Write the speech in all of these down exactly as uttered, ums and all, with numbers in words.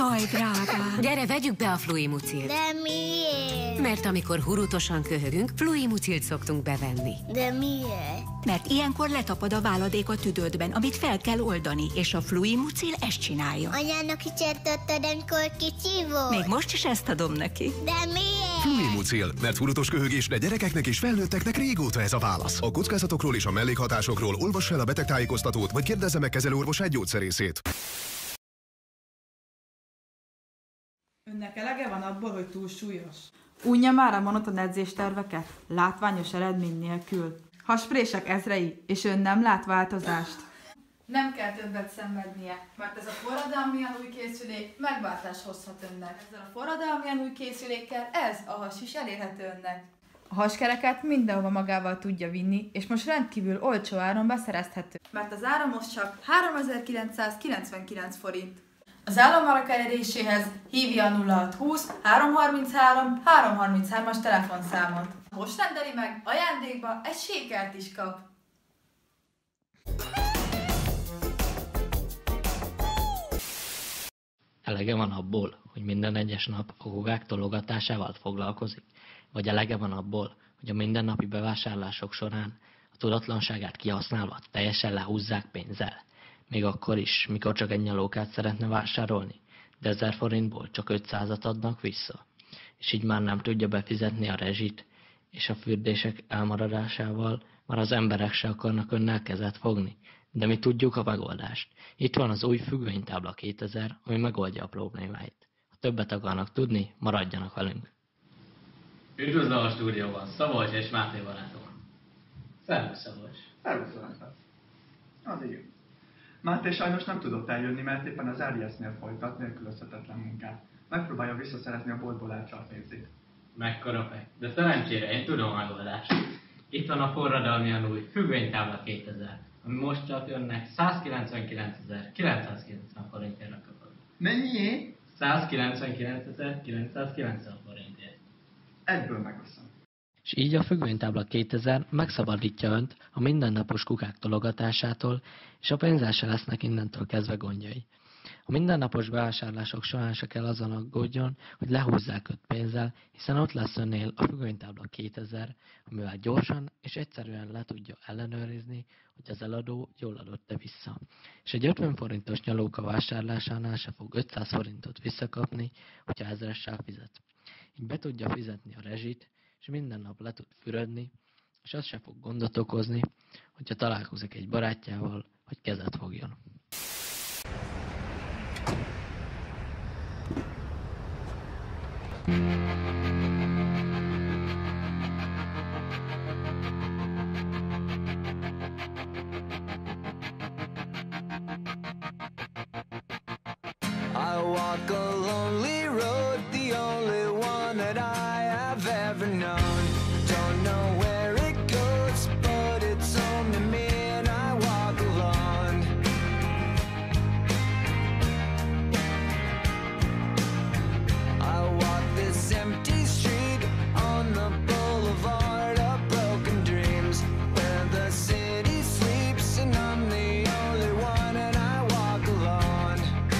Jaj, drágám! Gyere, vegyük be a Fluimucilt. De miért? Mert amikor hurutosan köhögünk, Fluimucilt szoktunk bevenni. De miért? Mert ilyenkor letapad a váladék a tüdődben, amit fel kell oldani, és a Fluimucil ezt csinálja. Anyának is ezt adtad, amikor kicsi volt? Még most is ezt adom neki. De miért? Fluimucil, mert hurutos köhögésre gyerekeknek és felnőtteknek régóta ez a válasz. A kockázatokról és a mellékhatásokról olvass fel a betegtájékoztatót, vagy kérdezze meg kezelőorvosát, gyógyszerészét. Önnek elege van abból, hogy túl súlyos? Unja már a monoton edzésterveket, látványos eredmény nélkül. Hasprések ezrei, és ön nem lát változást. Nem kell többet szenvednie, mert ez a forradalmian új készülék megváltást hozhat önnek. Ezzel a forradalmian új készülékkel ez a has is elérhető önnek. A haskereket mindenhova magával tudja vinni, és most rendkívül olcsó áron beszerezhető. Mert az ára most csak háromezer-kilencszázkilencvenkilenc forint. Az államárak eléréséhez hívja a nulla hatszázhúsz háromszázharminchárom háromszázharminchárom-as telefonszámot. Most rendeli meg, ajándékba egy sékert is kap. Elege van abból, hogy minden egyes nap a gogák tologatásával foglalkozik? Vagy elege van abból, hogy a mindennapi bevásárlások során a tudatlanságát kihasználva teljesen lehúzzák pénzzel? Még akkor is, mikor csak egy nyalókát szeretne vásárolni, de ezer forintból csak ötszázat adnak vissza, és így már nem tudja befizetni a rezsit, és a fürdések elmaradásával már az emberek se akarnak önnel kezet fogni. De mi tudjuk a megoldást. Itt van az új függvénytábla kétezer, ami megoldja a problémáit. Ha többet akarnak tudni, maradjanak velünk. Üdvözlöm a stúdióban, Szabolcs és Máté barátom. Szervusz, Szabolcs. Szervusz, barátom. Az igen. Máté sajnos nem tudott eljönni, mert éppen az er i es-nél folytat nélkülözhetetlen munkát. Megpróbálja visszaszerezni a boltból elcsalt pénzét. Mekkora fej. De szerencsére én tudom a megoldást. Itt van a forradalmian új függvénytábla kétezer, ami most csak önnek százkilencvenkilencezer-kilencszázkilencven forintjára kapod. Mennyi? százkilencvenkilencezer-kilencszázkilencven forintért. Egyből megveszem. És így a függvénytábla kétezer megszabadítja önt a mindennapos kukák tologatásától, és a pénzzel se lesznek innentől kezdve gondjai. A mindennapos bevásárlások során se kell azon aggódjon, hogy lehúzzák öt pénzzel, hiszen ott lesz önnél a függvénytábla kétezer, amivel gyorsan és egyszerűen le tudja ellenőrizni, hogy az eladó jól adott-e vissza. És egy ötven forintos nyalóka vásárlásánál se fog ötszáz forintot visszakapni, hogyha ezressel fizet. Így be tudja fizetni a rezsit, és minden nap le tud fürödni, és az se fog gondot okozni, hogyha találkozik egy barátjával, hogy kezet fogjon. I walk a lonely road, the only one that I have ever known. Don't know where it goes, but it's home to me and I walk alone. I walk this empty street on the boulevard of broken dreams, where the city sleeps and I'm the only one and I walk alone.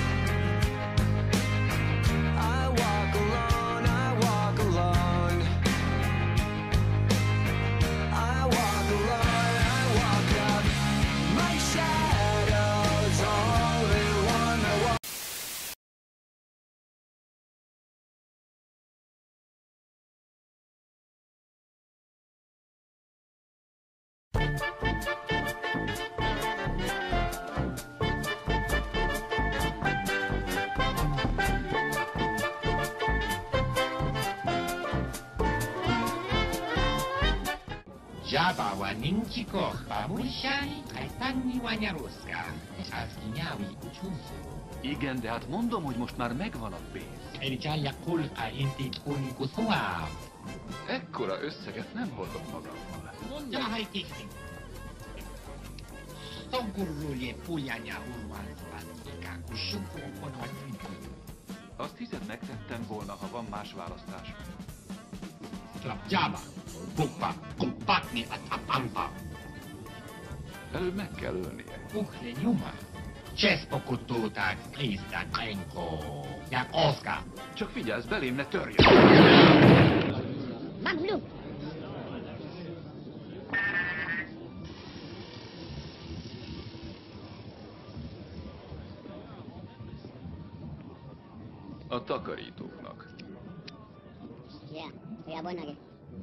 I walk alone, I walk alone. I walk alone, I walk up. My shadow's only one I walk. Żaba Łaninczyko babusiani, aj pani Wanyaruszka. Az kinyáwi ucsúszó. Igen, de hát mondom, hogy most már megvan a pénz. Ericsája kulka intit kunikuszóáv. Ekkora összeget nem hordok magammal. Mondja, haj kikni. Szogurulje puljanya urvanzvanika, kusukókon vagy tűnő. Azt hiszed, megtettem volna, ha van más választás. Slapjába, bukva, kumpatni a tapampa. Előbb meg kell ölnie. Ukle nyoma. Česko kutulták, Krisztánenko. Jak Oszkár. Csak vigyázz, belém ne törjön! Maglu! A takarítóknak. Ja, ja, buona.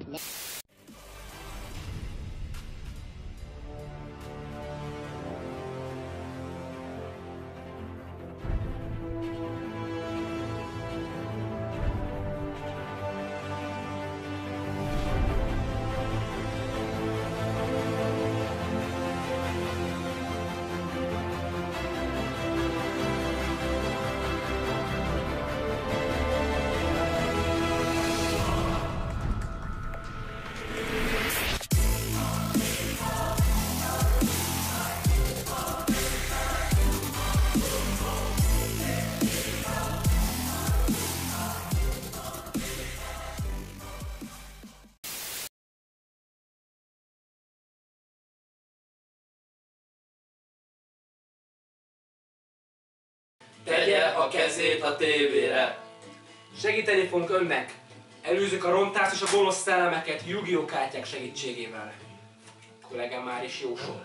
Tegye a kezét a tévére. Segíteni fogunk önnek. Előzzük a rontást és a gonosz szellemeket Yu-Gi-Oh kártyák segítségével. Kollégám már is jósol.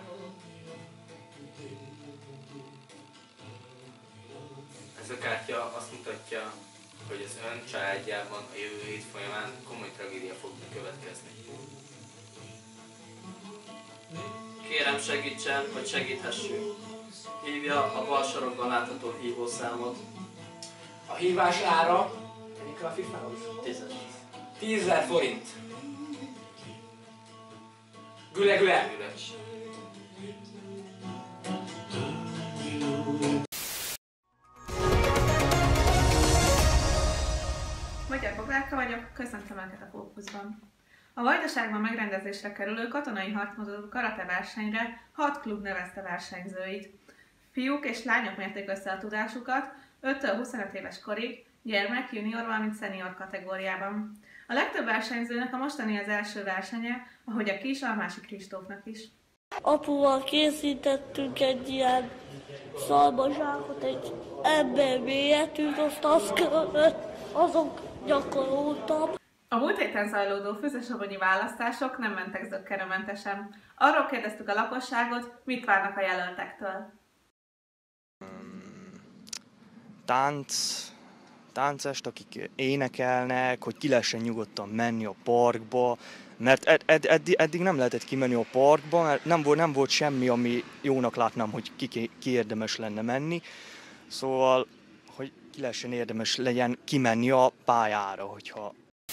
Ez a kártya azt mutatja, hogy az ön családjában a jövő hét folyamán komoly tragédia fog következni. Kérem segítsen, hogy segíthessünk. Hívja a bal sarokban látható hívószámot. A hívás ára... Mennyi kell a fifához? Tízes. Tízezer forint. Güle güle. Üres. Magyar Boglárka vagyok, köszöntöm Önöket a Fókuszban. A Vajdaságban megrendezésre kerülő katonai harcmodulú karate versenyre hat klub nevezte versenyzőit. Fiúk és lányok mérték össze a tudásukat öttől huszonöt éves korig, gyermek, junior, valamint szenior kategóriában. A legtöbb versenyzőnek a mostani az első versenye, ahogy a kis Almási Kristófnak is. Apuval készítettünk egy ilyen szalmazsákot, egy ember méretűt, azt azt kellett, azok gyakoroltam. A múlt héten zajlódó Füzesabonyi választások nem mentek zökkenőmentesen. Arról kérdeztük a lakosságot, mit várnak a jelöltektől. Tánc, táncest, akik énekelnek, hogy ki lehessen nyugodtan menni a parkba, mert ed, ed, eddig, eddig nem lehetett kimenni a parkba, mert nem volt, nem volt semmi, ami jónak látnám, hogy ki, ki érdemes lenne menni. Szóval, hogy ki lehessen érdemes legyen kimenni a pályára, hogyha...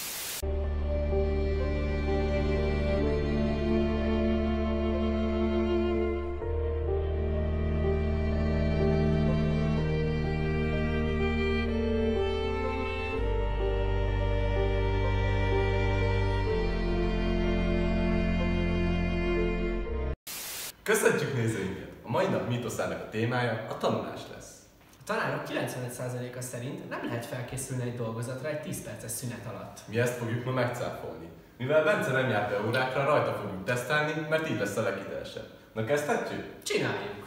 Köszöntjük nézőinket! A mai nap mítoszának a témája a tanulás lesz. A tanárok kilencvenöt százaléka szerint nem lehet felkészülni egy dolgozatra egy tíz perces szünet alatt. Mi ezt fogjuk ma megcáfolni. Mivel Bence nem járt be órákra, rajta fogjuk tesztelni, mert így lesz a leghitelesebb. Na kezdhetjük? Csináljuk!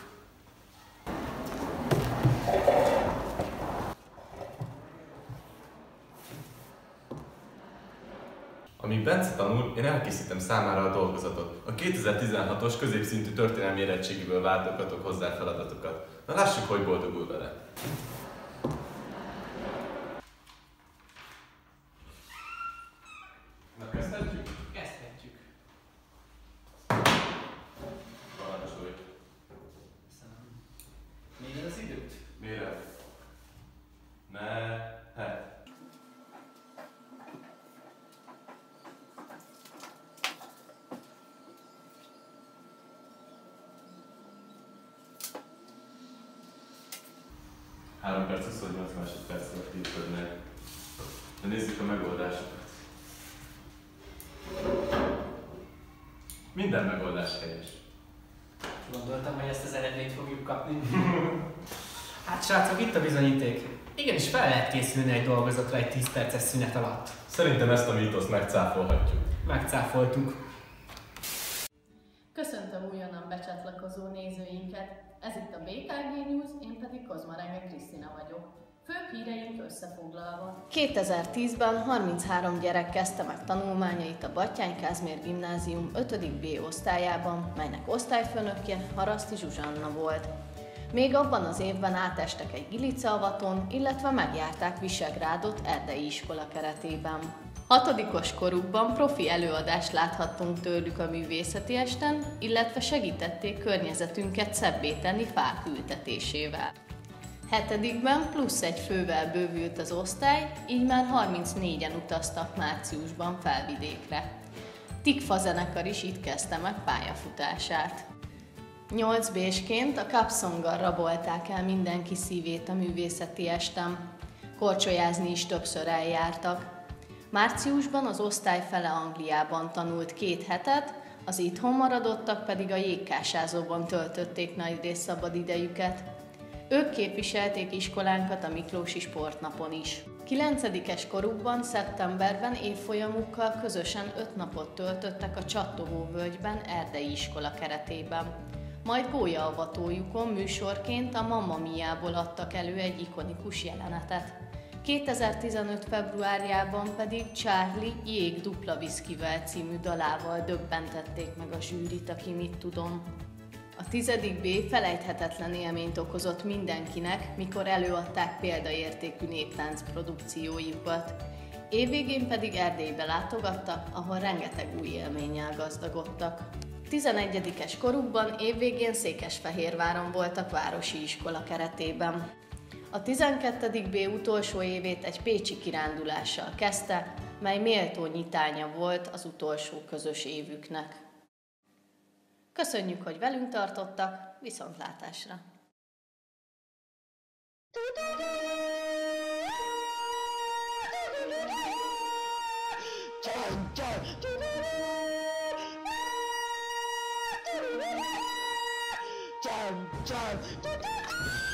Amíg Bence tanul, én elkészítem számára a dolgozatot. A kétezer-tizenhatos középszintű történelmi érettségiből váltogatok hozzá feladatokat. Na lássuk, hogy boldogul vele. Na kezdhetjük? Kezdhetjük. Parancsolj. Köszönöm. Méred az időt? Méred. Mehet. három perc huszonnyolc másodpercre írtad meg. De nézzük a megoldásokat. Minden megoldás helyes. Gondoltam, hogy ezt az eredményt fogjuk kapni. Hát srácok, itt a bizonyíték. Igenis fel lehet készülni egy dolgozatra egy tíz perces szünet alatt. Szerintem ezt a mítoszt megcáfolhatjuk. Megcáfoltuk. Köszöntöm újonnan becsatlakozó nézőinket. Ez itt a bé ká gé News, én pedig Kozmarenge Krisztina vagyok. Főbb híreink összefoglalva. kétezer-tízben harminchárom gyerek kezdte meg tanulmányait a Batthyány Kázmér Gimnázium ötödik B osztályában, melynek osztályfőnökje Haraszti Zsuzsanna volt. Még abban az évben átestek egy gilicaavaton, illetve megjárták Visegrádot erdei iskola keretében. Hatodikos korukban profi előadást láthattunk tőlük a művészeti esten, illetve segítették környezetünket szebbé tenni fák ültetésével. Hetedikben plusz egy fővel bővült az osztály, így már harmincnégyen utaztak márciusban Felvidékre. Tikfa zenekar is itt kezdte meg pályafutását. nyolc bésként a Cup-Songgal rabolták el mindenki szívét a művészeti esten. Korcsolyázni is többször eljártak. Márciusban az osztály fele Angliában tanult két hetet, az itthon maradottak pedig a jégkásázóban töltötték nagy rész szabad idejüket. Ők képviselték iskolánkat a Miklósi Sportnapon is. kilencedikes korukban, szeptemberben évfolyamukkal közösen öt napot töltöttek a Csattovó völgyben erdei iskola keretében. Majd gólyaavatójukon műsorként a Mamma Mia-ból adtak elő egy ikonikus jelenetet. kétezer-tizenöt februárjában pedig Charlie Jég dupla viszkivel című dalával döbbentették meg a zsűrit, aki mit tudom. A tizedik B felejthetetlen élményt okozott mindenkinek, mikor előadták példaértékű néptánc produkciójukat. Évvégén pedig Erdélybe látogattak, ahol rengeteg új élménnyel gazdagodtak. tizenegyedikes korukban évvégén Székesfehérváron voltak városi iskola keretében. A tizenkettedik B utolsó évét egy pécsi kirándulással kezdte, mely méltó nyitánya volt az utolsó közös évüknek. Köszönjük, hogy velünk tartottak, viszontlátásra! Jump, jump.